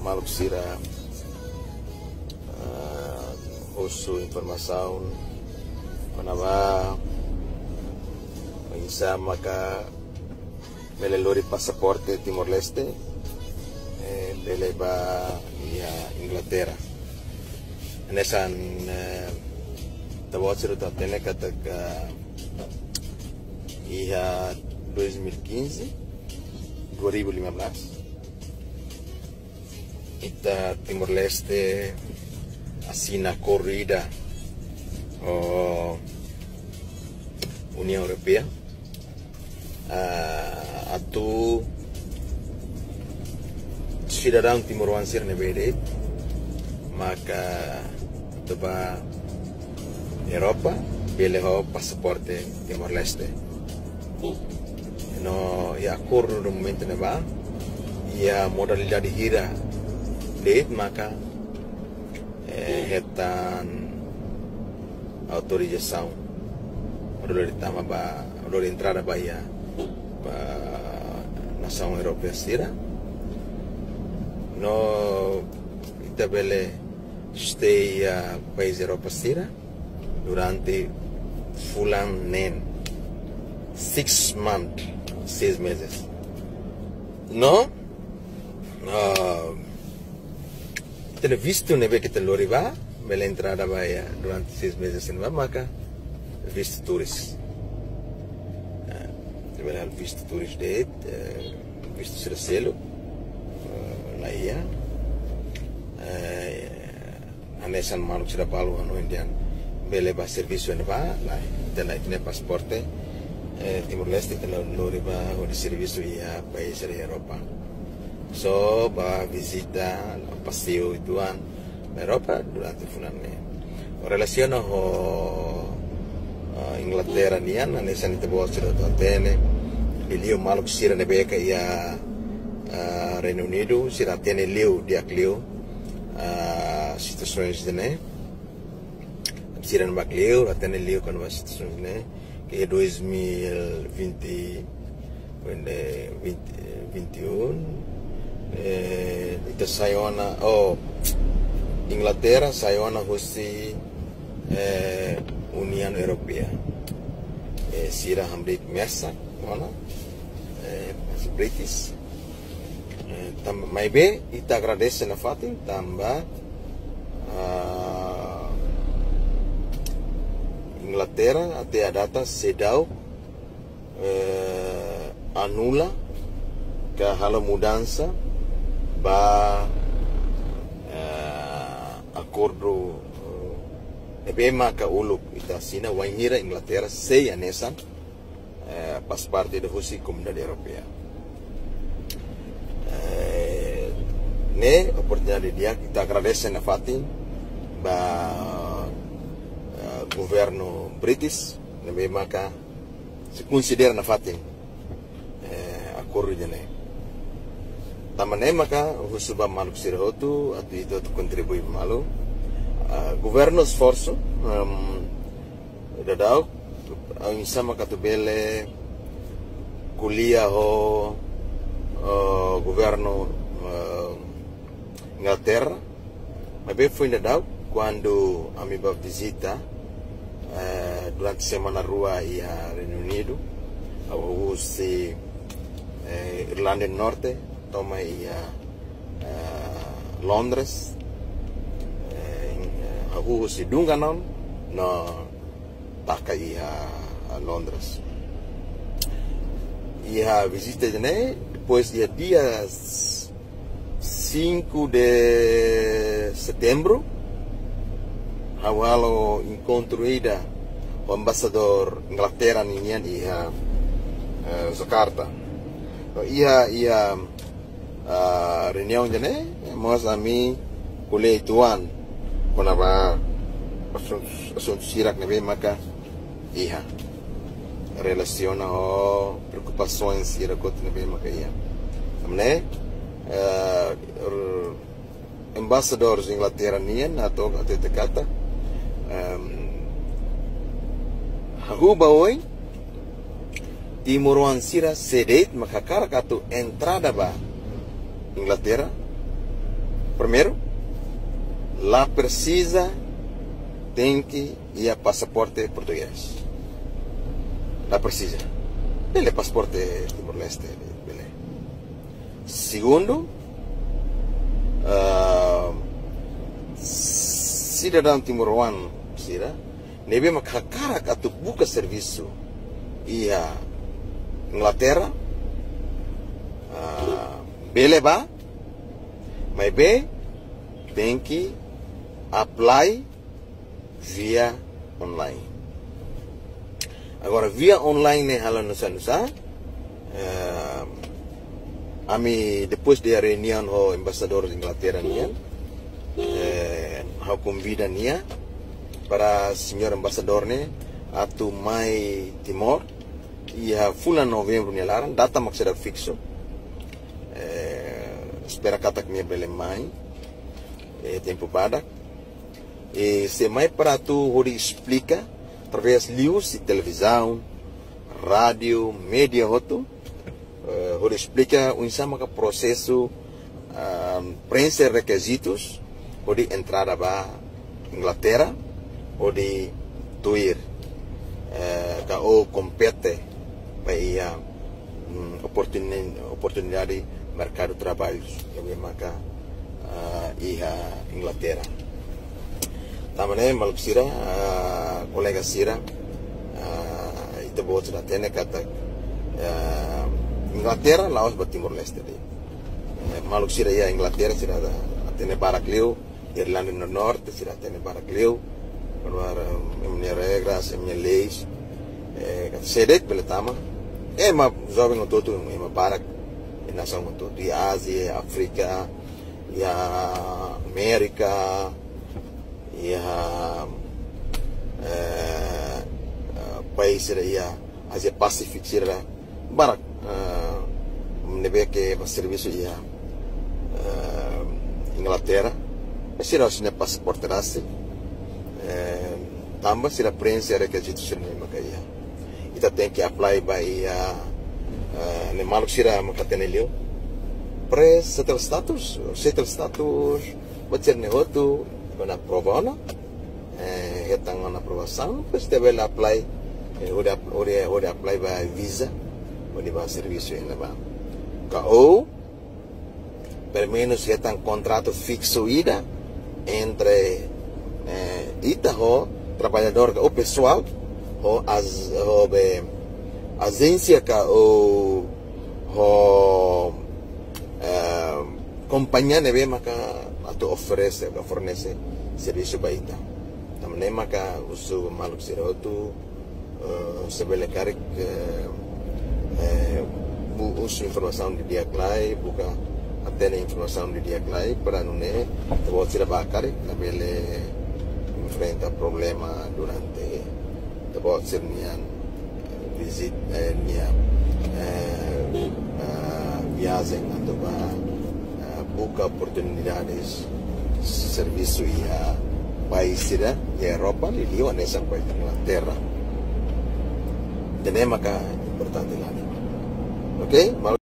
Maluku Sira usu informação onava isa maka melelori pasaporte Timor Leste beleba ia Inglaterra nesan tawaciro tatene kata ia 2015 ita Timor Leste assina corrida União Europeia atu cidadão timoruansir nebede maka teba Europa beleho pasaporte Timor Leste no ya acordo do momento neba ya modalidade hira date maka retan autorização odor ditama ba odor entrada bahia ba nação europeia sira no itabele stay país Europa sira durante fulan nen 6 months 6 meses no Kita visto neve que te lo riba, me la entrada vaya durante 6 meses en maka visto turis. Terwijl al visto turis deed, visto sercelo, la ia, anesan maluk sira palu anu indian, bele ba servicio en va, la te la tiene pasaporte, Timor Leste te lo riba o di servicio ia país de Europa. So ba visita paseo ituan Europa durante funane. Relaciona ho Inglaterra nian anesan ite bosiro totene ilio Maluku Sira nebeka ia Reino Unido sira tene liu diak liu situações dene sira no bacleu tene liu con as situações ne que 2020 2021 ita sayona Inglaterra sayona hosi União Europeia sira hamrit mesa mana British maybe ita agradece na fatin tamba Inglaterra até a data sedau anula que halo mudança ba acordo ebema ka uluk ita sina wainira Inglaterra sei anesan pas parte da husi Comunidade Europeia ne oportunidade dia kita agradece na fatin ba governo British nebema ka se considera na fatin acordo ne tamane maka husuba Maluku Sira hotu atu itu contribui malu governo sforzo dadau ang isa makatubele kuliah ho governo Inglaterra mabe foi dadau quando amiba visita durante semana rua ia Reino Unido au se Irlanda del Norte toma ia Londres aku si Dunganon no taka ia Londres ia visita jene depois dia 5 de setembro awalo encontro ida o ambasador Inglaterra ninian ia Jakarta ia reunião jene mas ami kulei tuan konaba assuntos sirak nebe maka iha relaciona o preocupações sirakot nebe maka iha amne embaixadores Inglaterra nian atau até kata hahuba oi Timoruan Sira sedet makakara katu entrada ba Inglaterra Primeiro, lá precisa tem que ir a passaporte português. Lá precisa. Ele é passaporte Timor-Leste. Segundo, cidadão timoruano, nebe makakarak atau buka serviço ia Inglaterra, beleba, mas be tem que apply via online. Agora via online é halan nusa. Ami depois da reunião o embaixador de Inglaterra nian, eu convido nia para senhor embaixador ne atu mai Timor ia fulan novembro ni laran data maksud fixo. Espera kata que me bele mai tempo pada e se mai para tu hori explica através news e televisão, rádio, mídia hotu hori explica o insama que processo preencher requisitos hori entrada ba Inglaterra hori tuir ka o compete para oportunidade mercado de trabalho que maka iha Inglaterra. Tamane maluk sira kolega sira itu buat sudah tene kata Inglaterra laos buat Timor-Leste deh. Maluk sira ya Inglaterra sira tene Barakleu, Irlanda do Norte sira tene Barakleu, keluar emnya regras, emnya leis, sedek beletama. Ma jovem todo ma Barak nação todo de Ásia, África, e América, e país da Ásia Pacífica sira Barak nebe que serviço ia Inglaterra, sira sina passaporte rase, tambah sira prensa requisito sira makaya. Kita tem que apply by ne maluk sira makatenelio pre settle status bacer ne hotu bana provana hetang na aprovação depois deve apply udah apply by visa udah ba serviço ainda ba ka ou pelo menos hetang contrato fixo ida entre itaho trabalhador o pessoal o agência que o companhia nebe maka atau fornece serviço baita. Também maka usu maluk sira tu sebelum karik usu informação de dia klai buka atene informação de dia klai para nune terbuat sira bakarik nabele enfrenta problema durante terbuat sirnian visit viagem atau buka oportunidades serviço ia país da Europa e liu nessa país da Inglaterra. Tenemos acá importante lá, ok?